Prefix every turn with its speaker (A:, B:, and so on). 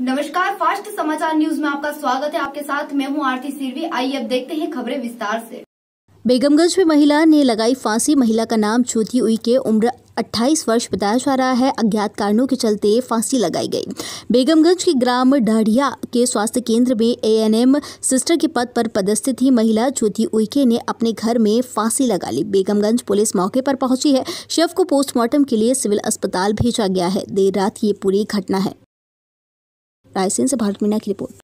A: नमस्कार, फास्ट समाचार न्यूज में आपका स्वागत है। आपके साथ मैं हूं आरती सिरवी। आइए अब देखते हैं खबरें विस्तार से।
B: बेगमगंज में महिला ने लगाई फांसी। महिला का नाम ज्योति उइके, उम्र 28 वर्ष बताया जा रहा है। अज्ञात कारणों के चलते फांसी लगाई गई। बेगमगंज के ग्राम ढाढ़िया के स्वास्थ्य केंद्र में ANM सिस्टर के पद पर पदस्थित थी महिला ज्योति उइके ने अपने घर में फांसी लगा ली। बेगमगंज पुलिस मौके पर पहुंची है। शव को पोस्टमार्टम के लिए सिविल अस्पताल भेजा गया है। देर रात ये पूरी घटना है। रायसेन से भारत मीना की रिपोर्ट।